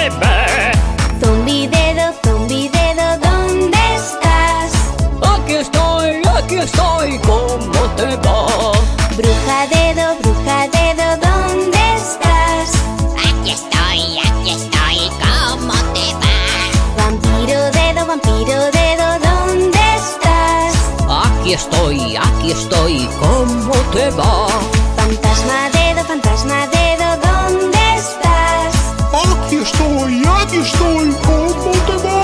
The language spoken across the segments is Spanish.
te ve. Zombi dedo, ¿dónde estás? Aquí estoy, ¿cómo te va? Bruja dedo, ¿dónde estás? Aquí estoy, ¿cómo te va? Vampiro dedo, ¿dónde estás? Aquí estoy, ¿cómo te va? Fantasma dedo, ¿dónde estás? Aquí estoy, ¿cómo te va?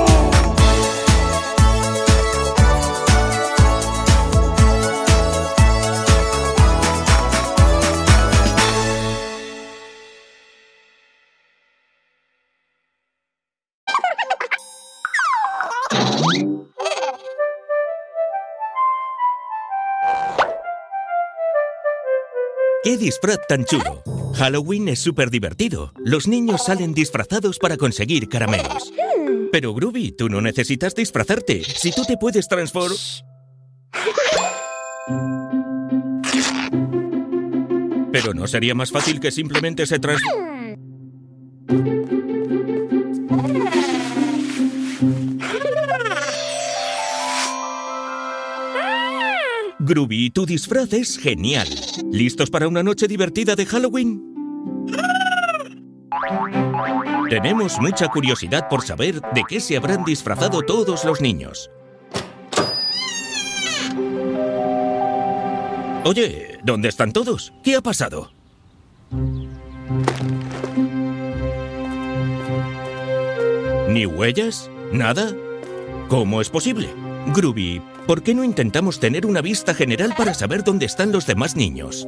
¡Qué disfraz tan chulo! Halloween es súper divertido. Los niños salen disfrazados para conseguir caramelos. Pero, Grooby, tú no necesitas disfrazarte. Si tú te puedes transformar... ¿Pero no sería más fácil que simplemente se Grooby, tu disfraz es genial. ¿Listos para una noche divertida de Halloween? Tenemos mucha curiosidad por saber de qué se habrán disfrazado todos los niños. Oye, ¿dónde están todos? ¿Qué ha pasado? ¿Ni huellas? ¿Nada? ¿Cómo es posible? Grooby, ¿por qué no intentamos tener una vista general para saber dónde están los demás niños?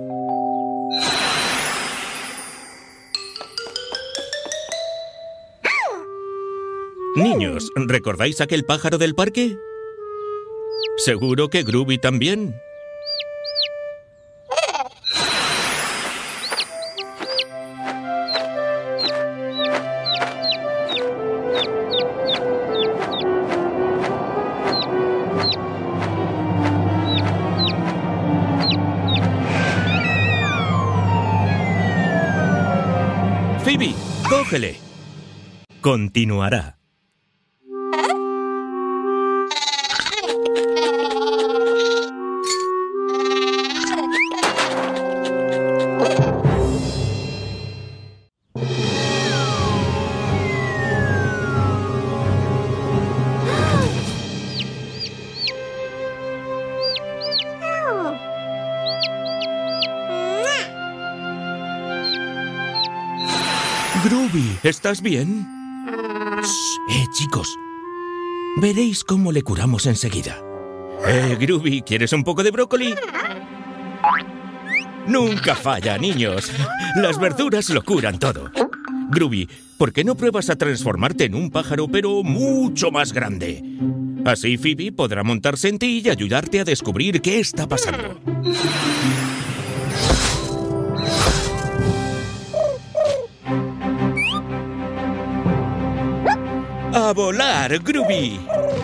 Niños, ¿recordáis aquel pájaro del parque? ¿Seguro que Grooby también? Phoebe, cógele. Continuará. Grooby, ¿estás bien? Chicos. Veréis cómo le curamos enseguida. Grooby, ¿quieres un poco de brócoli? Nunca falla, niños. Las verduras lo curan todo. Grooby, ¿por qué no pruebas a transformarte en un pájaro, pero mucho más grande? Así Phoebe podrá montarse en ti y ayudarte a descubrir qué está pasando. ¡A volar, Grooby!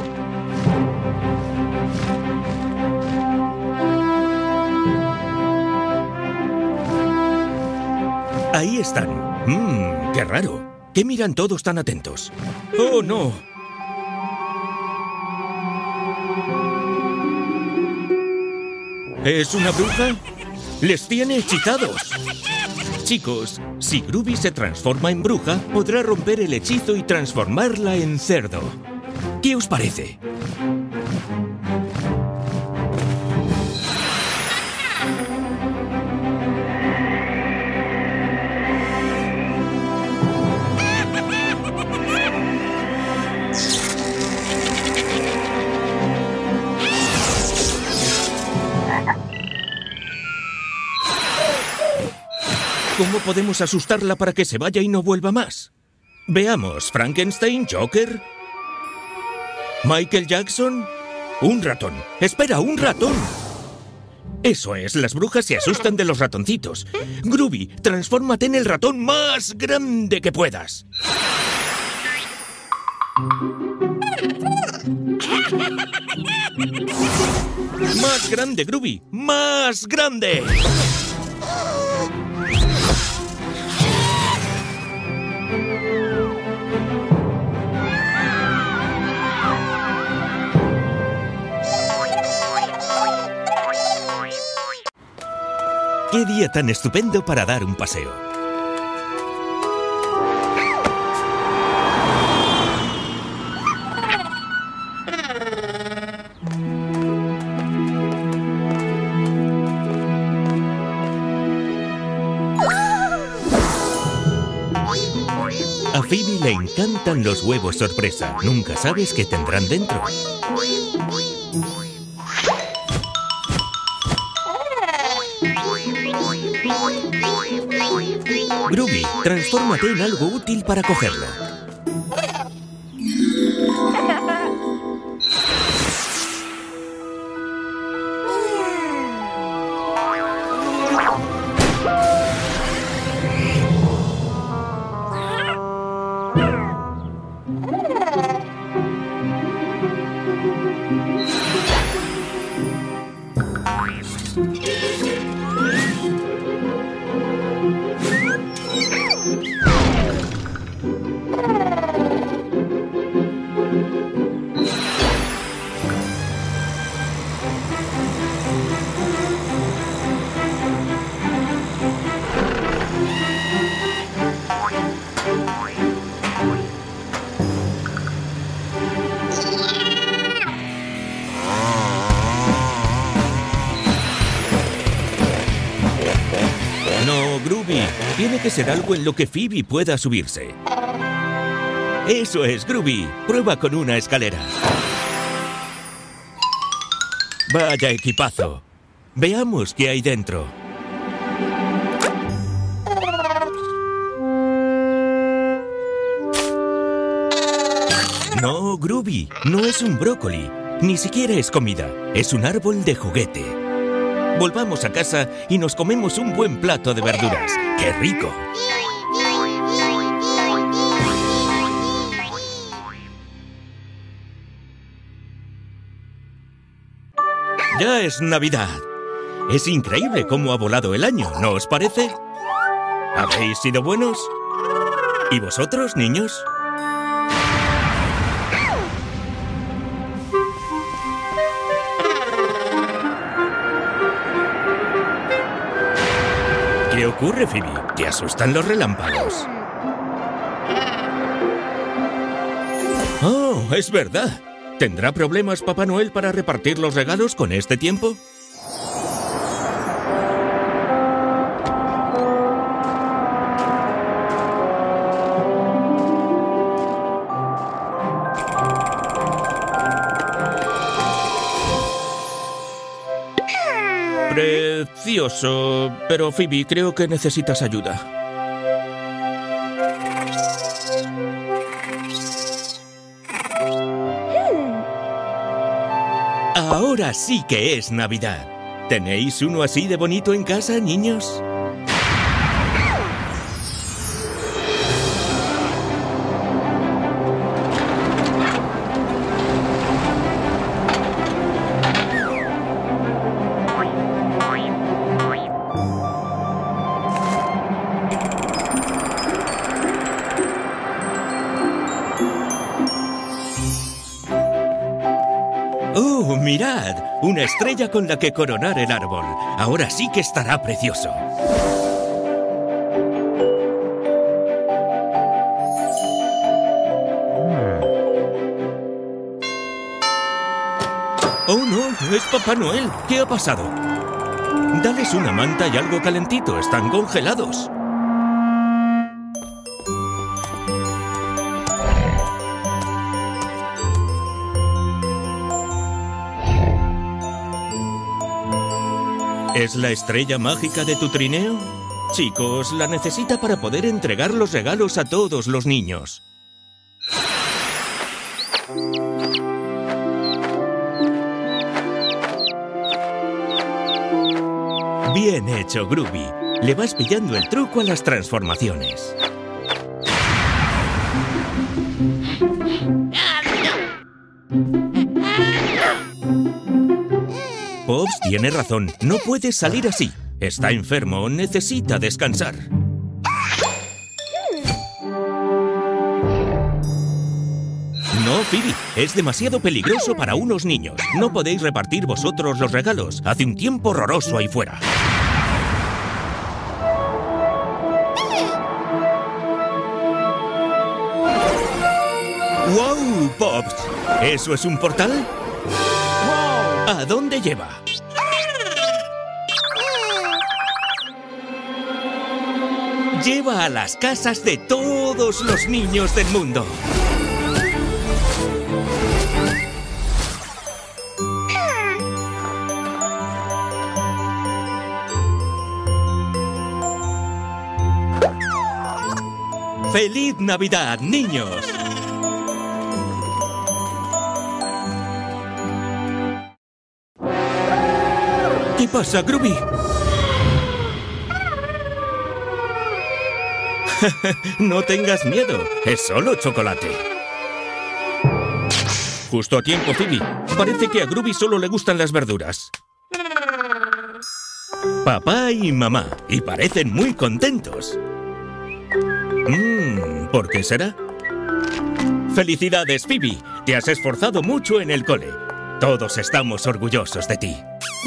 Ahí están. ¡Qué raro! ¿Qué miran todos tan atentos? ¡Oh, no! ¿Es una bruja? ¡Les tiene hechizados! Chicos, si Grooby se transforma en bruja, podrá romper el hechizo y transformarla en cerdo. ¿Qué os parece? ¿Cómo podemos asustarla para que se vaya y no vuelva más? Veamos, ¿Frankenstein, Joker? ¿Michael Jackson? ¡Un ratón! ¡Espera, un ratón! Eso es, las brujas se asustan de los ratoncitos. Grooby, transfórmate en el ratón más grande que puedas. ¡Más grande, Grooby! ¡Más grande! ¡Qué día tan estupendo para dar un paseo! A Phoebe le encantan los huevos sorpresa. Nunca sabes qué tendrán dentro. Groovy, transfórmate en algo útil para cogerlo. No, Groovy. Tiene que ser algo en lo que Phoebe pueda subirse. ¡Eso es, Groovy! Prueba con una escalera. Vaya equipazo. Veamos qué hay dentro. No, Groovy. No es un brócoli. Ni siquiera es comida. Es un árbol de juguete. Volvamos a casa y nos comemos un buen plato de verduras. ¡Qué rico! Ya es Navidad. Es increíble cómo ha volado el año, ¿no os parece? ¿Habéis sido buenos? ¿Y vosotros, niños? ¿Qué ocurre, Phoebe? ¿Te asustan los relámpagos? ¡Oh, es verdad! ¿Tendrá problemas Papá Noel para repartir los regalos con este tiempo? Precioso, pero Phoebe, creo que necesitas ayuda. Ahora sí que es Navidad. ¿Tenéis uno así de bonito en casa, niños? ¡Oh, mirad! Una estrella con la que coronar el árbol. Ahora sí que estará precioso. ¡Oh, no! ¡Es Papá Noel! ¿Qué ha pasado? Dales una manta y algo calentito. Están congelados. ¿Es la estrella mágica de tu trineo? Chicos, la necesita para poder entregar los regalos a todos los niños. Bien hecho, Groovy. Le vas pillando el truco a las transformaciones. Pops tiene razón. No puedes salir así. Está enfermo. Necesita descansar. No, Phoebe. Es demasiado peligroso para unos niños. No podéis repartir vosotros los regalos. Hace un tiempo horroroso ahí fuera. ¡Wow, Pops! ¿Eso es un portal? ¿A dónde lleva? Lleva a las casas de todos los niños del mundo. ¡Feliz Navidad, niños! ¿Qué pasa, Groovy? No tengas miedo, es solo chocolate. Justo a tiempo, Phoebe. Parece que a Groovy solo le gustan las verduras. Papá y mamá, y parecen muy contentos. ¿Por qué será? ¡Felicidades, Phoebe! Te has esforzado mucho en el cole. Todos estamos orgullosos de ti.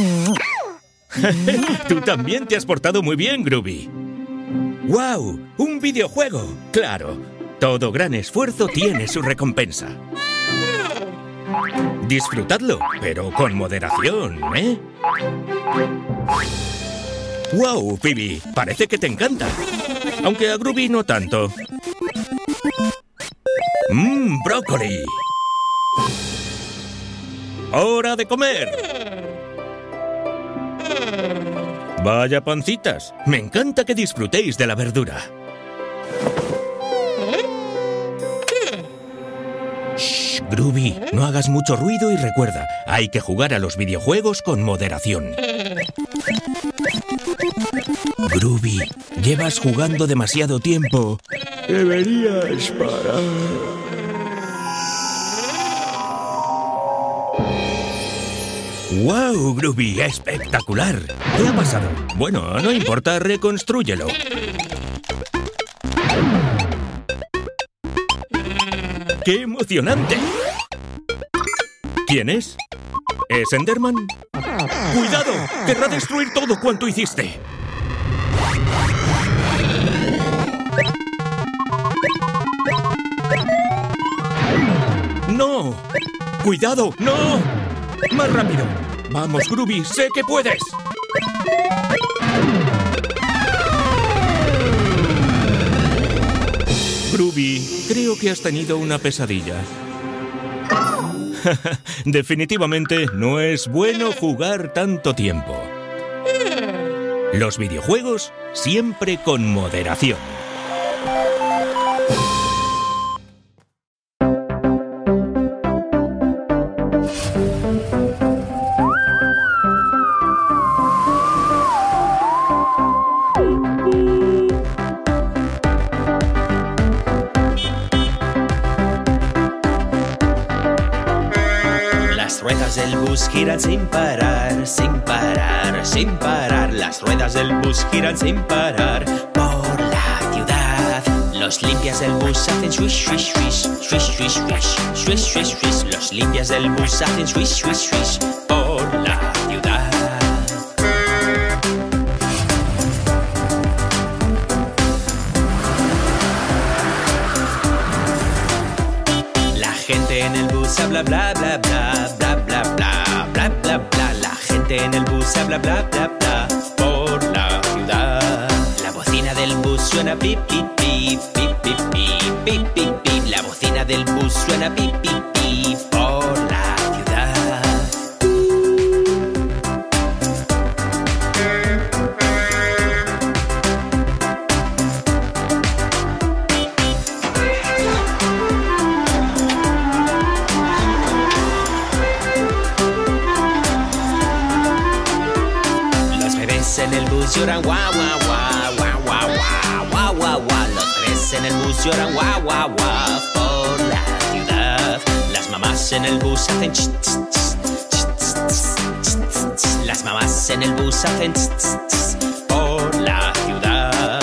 Tú también te has portado muy bien, Groovy. ¡Wow! ¡Un videojuego! ¡Claro! Todo gran esfuerzo tiene su recompensa. Disfrutadlo, pero con moderación, ¿eh? ¡Wow, Phoebe! Parece que te encanta. Aunque a Groovy no tanto. ¡Brócoli! ¡Hora de comer! Vaya pancitas. Me encanta que disfrutéis de la verdura. Shh, Groovy, no hagas mucho ruido y recuerda, hay que jugar a los videojuegos con moderación. Groovy, llevas jugando demasiado tiempo. Deberías parar. ¡Wow, Groovy! ¡Espectacular! ¿Qué ha pasado? Bueno, no importa, reconstrúyelo. ¡Qué emocionante! ¿Quién es? ¿Es Enderman? ¡Cuidado! ¡Querrá destruir todo cuanto hiciste! ¡No! ¡Cuidado! ¡No! ¡Más rápido! ¡Vamos, Groovy! ¡Sé que puedes! Groovy, creo que has tenido una pesadilla. Definitivamente no es bueno jugar tanto tiempo. Los videojuegos siempre con moderación. Del bus giran sin parar, sin parar, sin parar. Las ruedas del bus giran sin parar por la ciudad. Los limpias del bus hacen swish, swish, swish, swish, swish, swish, swish, swish, swish. Los limpias del bus hacen swish, swish, swish por la ciudad. La gente en el bus habla bla bla bla bla bla bla bla bla bla. La gente en el bus habla bla bla bla por la ciudad. La bocina del bus suena pip pip pip pip pip pip pip pip pip. La bocina del bus suena pip pip pip por la ciudad. En el bus lloran guau guau guau guau guau guau guau guau. Los bebés en el bus lloran guau guau guau por la ciudad. Las mamás en el bus hacen ch, ch, ch, ch, ch, ch, ch. Las mamás en el bus hacen ch, ch, ch, por la ciudad.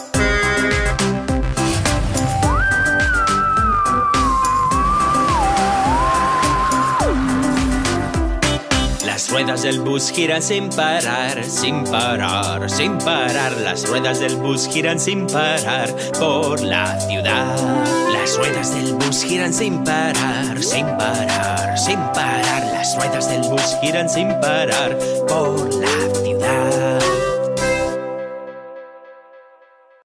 Las ruedas del bus giran sin parar, sin parar, sin parar. Las ruedas del bus giran sin parar por la ciudad. Las ruedas del bus giran sin parar, sin parar, sin parar. Las ruedas del bus giran sin parar por la ciudad.